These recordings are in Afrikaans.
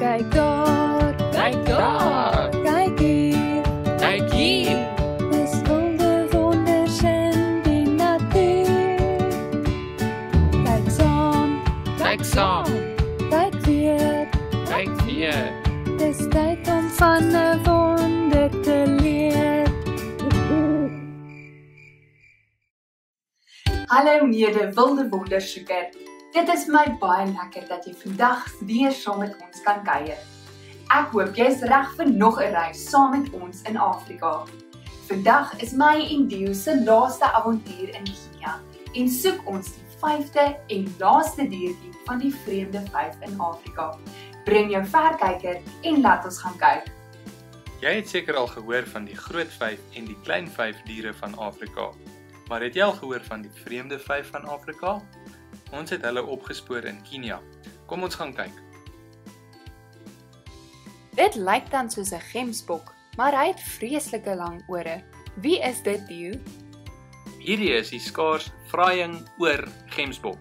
Kyk daar, Kyk daar, kyk hier, kyk hier. dis wilde wonders in die natuur. Kyk saam, Kyk saam, kyk weer, kyk weer. dis tyd om van 'n wonder te leer. Hallo mede wilde wondersoeker. Dit is my baie lekker dat jy vandag weer saam met ons kan kuier. Ek hoop jy is reg vir nog 'n reis saam met ons in Afrika. Vandag is my en deel se laaste avontuur in Kenia en soek ons die 5de en laaste diertjie van die vreemde 5 in Afrika. Bring jou verkyker en laat ons gaan kyk. Jy het seker al gehoor van die groot 5 en die klein 5 diere van Afrika. Maar het jy al gehoor van die vreemde 5 van Afrika? Ons het hulle opgespoor in Kenia. Kom ons gaan kyk. Dit lyk dan soos 'n gemsbok, maar hy het vreeslike lang ore. Wie is dit, Deel? Hierdie is die skaars Fraiingoor-gemsbok.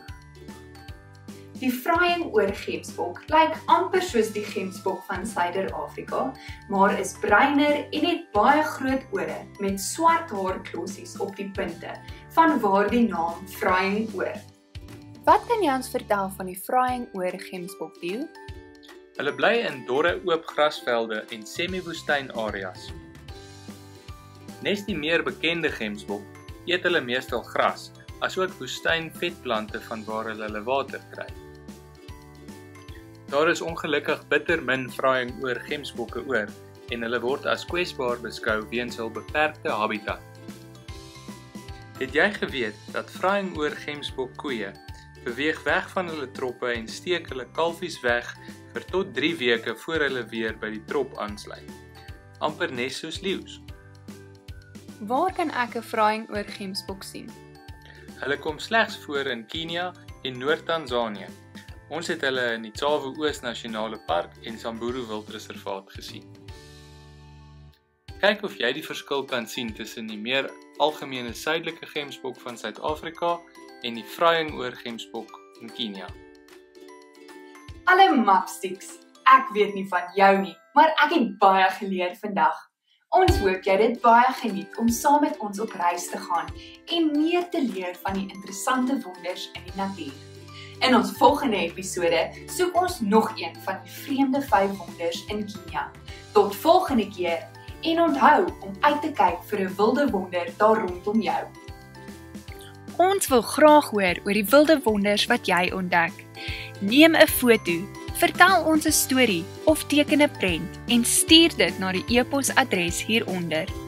Die Fraiingoor-gemsbok lyk amper soos die gemsbok van Suider-Afrika, maar is breiner en het baie groot ore met swart haarklossies op die punte, vanwaar die naam Fraiingoor. Wat kan jy ons vertel van die Fraiingoor-gemsbok, Deel? Hulle bly in dorre oop grasvelde en semi-woestyn areas. Nes die meer bekende gemsbok, eet hulle meestal gras, asook woestyn vetplante vanwaar hulle water kry. Daar is ongelukkig bitter min Fraiingoor-gemsbokke oor en hulle word as kwesbaar beskou weens hul beperkte habitat. Het jy geweet dat Fraiingoor-gemsbok koeie beweeg weg van hulle troppe en steek hulle kalfies weg vir tot 3 weke voor hulle weer by die trop aansluit? Amper nes soos leeu's. Waar kan ek 'n Fraiingoor-gemsbok sien? Hulle kom slegs voor in Kenia en Noord-Tanzanië. Ons het hulle in die Tsavo-Oos Nasionale Park en Samburu Wildreservaat gesien. Kyk of jy die verskil kan sien tussen die meer algemene suidelike gemsbok van Suid-Afrika en die Fraiingoor-gemsbok in Kenia. Alle mapsticks, ek weet nie van jou nie, maar ek het baie geleer vandag. Ons hoop jy dit baie geniet om saam met ons op reis te gaan en meer te leer van die interessante wonders in die natuur. In ons volgende episode soek ons nog een van die vreemde 5 wonders in Kenia. Tot volgende keer en onthou om uit te kyk vir 'n wilde wonder daar rondom jou. Ons wil graag hoor oor die wilde wonders wat jy ontdek. Neem 'n foto, vertel ons 'n storie of teken 'n prent en stuur dit na die e-posadres hieronder.